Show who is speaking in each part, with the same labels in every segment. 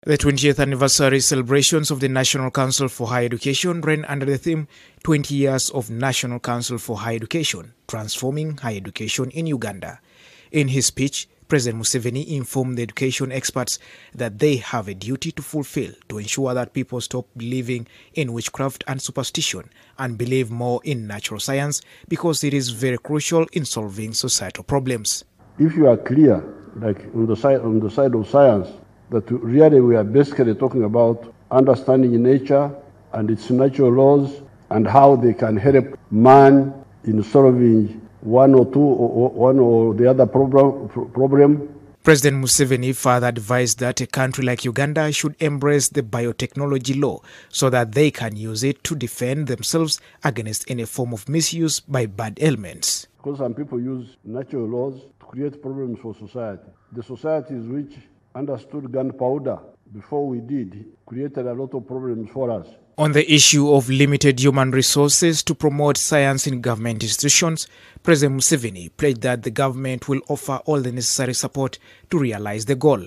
Speaker 1: The 20th anniversary celebrations of the National Council for Higher Education ran under the theme 20 Years of National Council for Higher Education, Transforming Higher Education in Uganda. In his speech, President Museveni informed the education experts that they have a duty to fulfill to ensure that people stop believing in witchcraft and superstition and believe more in natural science because it is very crucial in solving societal problems.
Speaker 2: If you are clear, like on the side of science, that really we are basically talking about understanding nature and its natural laws and how they can help man in solving one or the other problem.
Speaker 1: President Museveni further advised that a country like Uganda should embrace the biotechnology law so that they can use it to defend themselves against any form of misuse by bad elements.
Speaker 2: Because some people use natural laws to create problems for society. The societies which understood gunpowder before we did created a lot of problems for us.
Speaker 1: On the issue of limited human resources to promote science in government institutions, President Museveni pledged that the government will offer all the necessary support to realize the goal.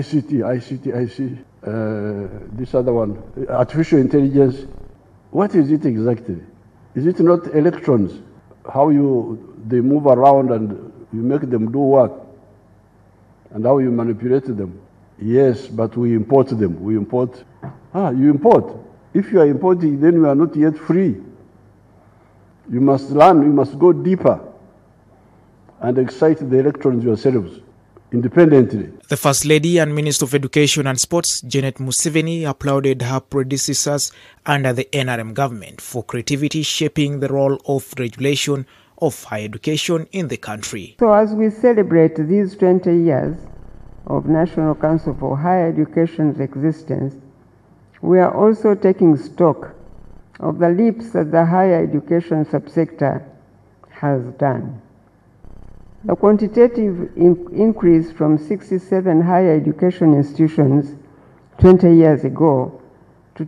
Speaker 2: ICT, this other one, artificial intelligence. What is it exactly? Is it not electrons? How they move around and you make them do work? And how you manipulate them? Yes, but we import them. You import. If you are importing, then you are not yet free. You must learn, you must go deeper and excite the electrons yourselves independently.
Speaker 1: The First Lady and Minister of Education and Sports, Janet Museveni, applauded her predecessors under the NRM government for creativity shaping the role of regulation of higher education in the country.
Speaker 3: So as we celebrate these 20 years of National Council for Higher Education's existence, we are also taking stock of the leaps that the higher education subsector has done. The quantitative increase from 67 higher education institutions 20 years ago to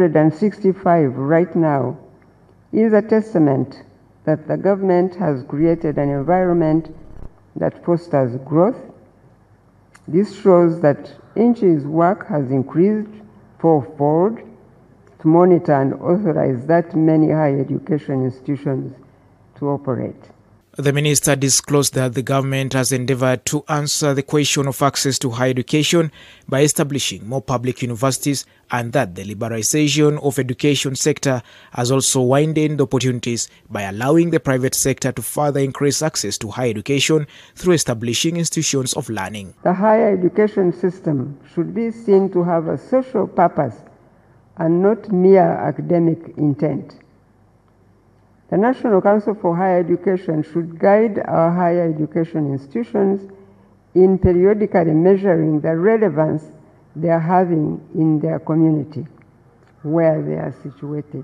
Speaker 3: 265 right now is a testament that the government has created an environment that fosters growth. This shows that INCHI's work has increased fourfold to monitor and authorize that many higher education institutions to operate.
Speaker 1: The minister disclosed that the government has endeavored to answer the question of access to higher education by establishing more public universities and that the liberalization of education sector has also widened opportunities by allowing the private sector to further increase access to higher education through establishing institutions of learning.
Speaker 3: The higher education system should be seen to have a social purpose and not mere academic intent. The National Council for Higher Education should guide our higher education institutions in periodically measuring the relevance they are having in their community, where they are situated.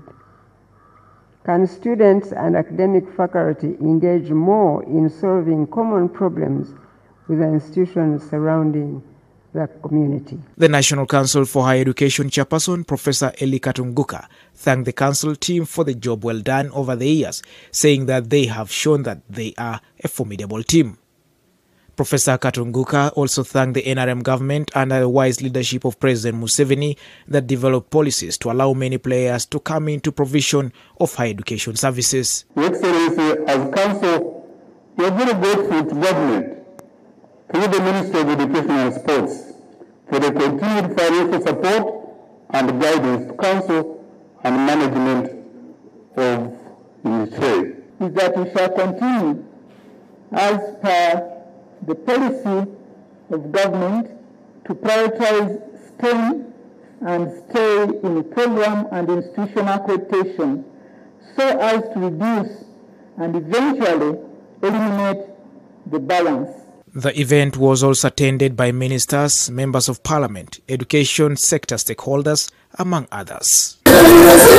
Speaker 3: Can students and academic faculty engage more in solving common problems with the institutions surrounding the community?
Speaker 1: The National Council for Higher Education chairperson, Professor Eli Katunguka, thanked the council team for the job well done over the years, saying that they have shown that they are a formidable team. Professor Katunguka also thanked the NRM government under the wise leadership of President Museveni that developed policies to allow many players to come into provision of higher education services.
Speaker 4: Your Excellency, as council, we are very grateful to government through the Ministry of Education and Sports for the continued financial support and guidance to council and management of the trade. Is that we shall continue as per the policy of government to prioritize STEM and stay in program and institutional accreditation so as to reduce and eventually eliminate the balance.
Speaker 1: The event was also attended by ministers, members of parliament, education sector stakeholders, among others.